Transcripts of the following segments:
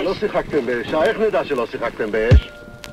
לא שיחקתם באש. איך נדע שלא שיחקתם באש?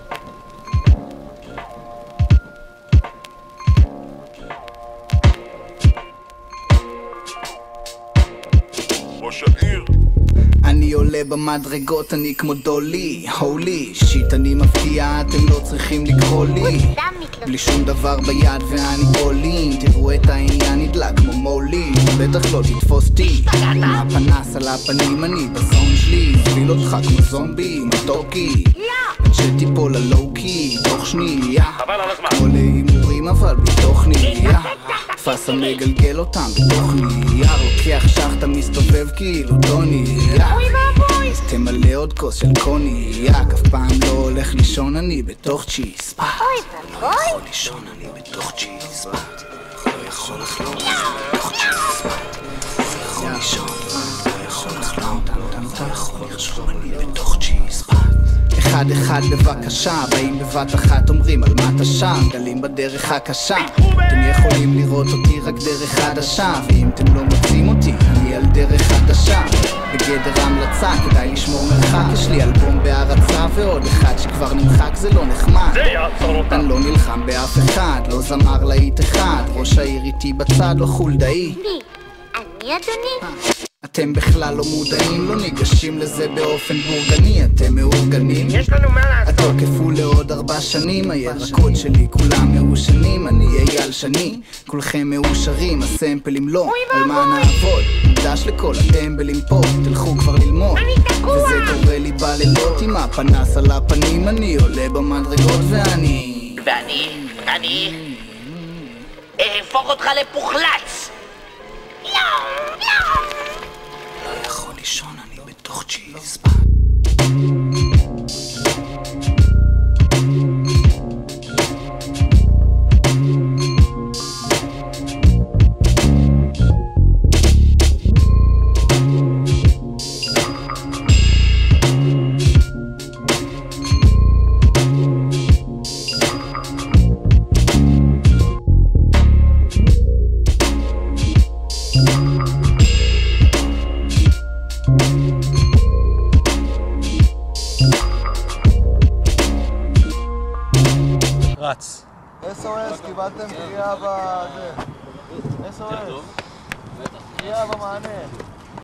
ראש העיר אני עולה במדרגות, אני כמו דולי, הולי שיט, אני מפתיע, אתם לא צריכים לקרוא לי בלי שום דבר ביד ואני עולין, תראו את העניין נדלק כמו מולי, בטח לא תתפוס אותי מהפנס על הפנים, אני בזון שלי מוביל אותך כמו זומבי, מתוקי עד שתיפול הלוקי, תוך שנייה כמו להימורים אבל בתוך נהיה תפס המגלגל אותם בתוך נהיה לוקח שחטה מסתובב כאילו דוני אז תמלא עוד כוס של קוניאק אף פעם לא הולך לישון אני בתוך צ'יספט לא יכול לישון אני בתוך צ'יספט לא יכול לחלום בתוך צ'יספט לא יכול לישון לא יכול לחלום אתה יכול לישון אני בתוך צ'יספט אחד אחד בבקשה, באים בבת אחת אומרים על מה אתה שם, גלים בדרך הקשה אתם יכולים לראות אותי רק דרך חדשה ואם אתם לא מוצאים אותי, אני על דרך חדשה בגדר המלצה, כדאי לשמור מרחק יש לי אלבום בהרצה ועוד אחד שכבר נמחק זה לא נחמד אני לא נלחם באף אחד, לא זמר להיט אחד ראש העיר איתי בצד, לא חולדאי אני אדוני? אתם בכלל לא מודעים, לא ניגשים לזה באופן בורגני אתם מאורגנים יש לנו מה לעשות התוקף הוא לעוד 4 שנים הירקות שלי כולם מאושנים אני אייל שני כולכם מאושרים הסמפלים לא על מה נעבוד מוקדש לכל הטמבלים פה תלכו כבר ללמוד וזה קורה לי בלילות עם הפנס על הפנים אני עולה במדרגות ואני אהפוך אותך לפוחלץ לא יכול לישון אני בתוך צ'יספט רץ. SOS, קיבלתם קריאה בזה. SOS. קריאה במענה.